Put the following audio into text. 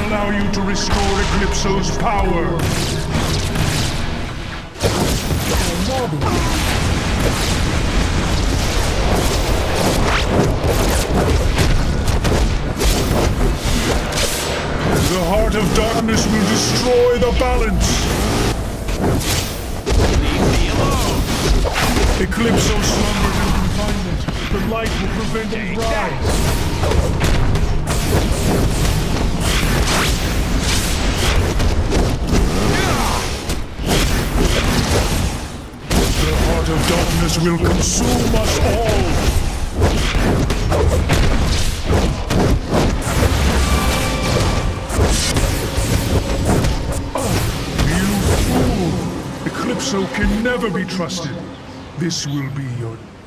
allow you to restore Eclipso's power. The heart of darkness will destroy the balance. Leave me alone. Eclipso slumbers in confinement. The light will prevent his rise. The heart of darkness will consume us all. You fool! Eclipso can never be trusted. This will be your